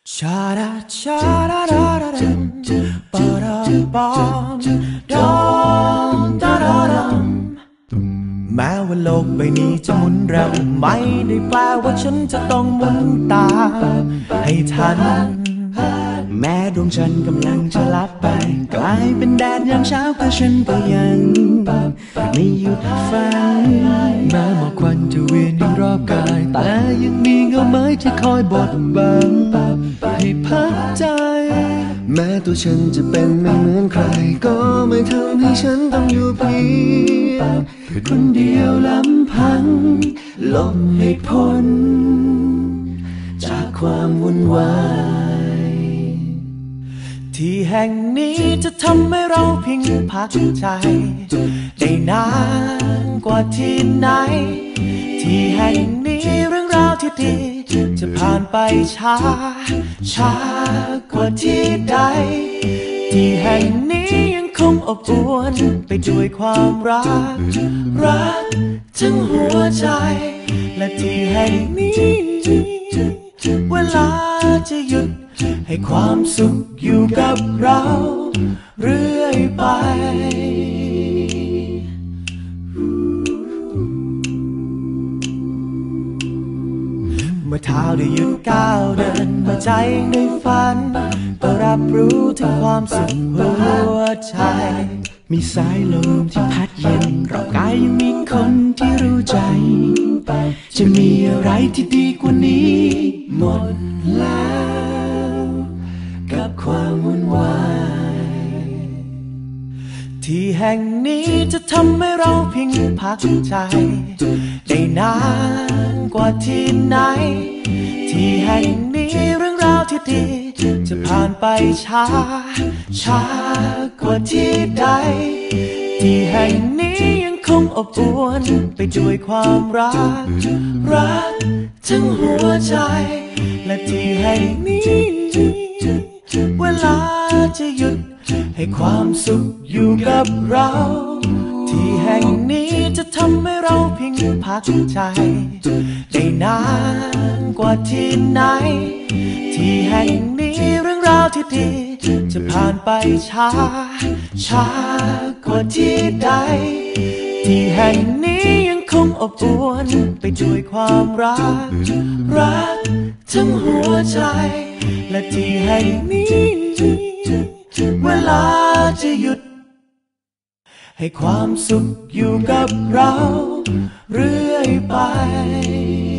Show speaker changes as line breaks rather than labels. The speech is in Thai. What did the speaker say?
ชาดาชาดาดาดาดัมปาดาปามดามดาดาดัมแม้ว่าโลกใบนี้จะหมุนเร็วไม่ได้แปลว่าฉันจะต้องหมุนตามให้ทันแม้ดวงจันทร์กำลังจะลับไปกลายเป็นแดดยามเช้าแต่ฉันก็ยังไม่หยุดฝันแม้หมอกควันจะเวียนอยู่รอบกายแต่ยังมีเงาไม้ที่คอยบดบังให้พักใจแม้ตัวฉันจะเป็นไม่เหมือนใครก็ไม่ทำให้ฉันต้องอยู่เพียงคนเดียวลำพังหลบให้พ้นจากความวุ่นวายที่แห่งนี้จะทำให้เราเพียงพักใจได้นานกว่าที่ไหนที่แห่งนี้เรื่องราวที่ดีจะผ่านไปช้ากว่าที่ใดที่แห่งนี้ยังคงอบอวลไปด้วยความรักทั้งหัวใจและที่แห่งนี้เวลาจะหยุดให้ความสุขอยู่กับเราเรื่อยไปเมื่อเท้าได้หยุดก้าวเดินเมื่อใจได้ฝันก็รับรู้ถึงความสุขหัวใจมีสายลมที่พัดเย็นรอบกายยังมีคนที่รู้ใจจะมีอะไรที่ดีกว่านี้หมดแล้วกับความวุ่นวายที่แห่งนี้จะทำให้เราเพียงพักใจได้นานกว่าที่ไหนที่แห่งนี้เรื่องราวที่ดีจะผ่านไปช้ากว่าที่ใดที่แห่งนี้ยังคงอบอวลไปด้วยความรักทั้งหัวใจและที่แห่งนี้เวลาจะหยุดให้ความสุขอยู่กับเราที่แห่งนี้จะทำให้เราเพียงพักใจได้นานกว่าที่ไหนที่แห่งนี้เรื่องราวที่ดีจะผ่านไปช้ากว่าที่ใดที่แห่งนี้ยังคงอบอวลไปด้วยความรักทั้งหัวใจและที่แห่งนี้เวลาจะหยุดให้ความสุขอยู่กับเราเรื่อยไป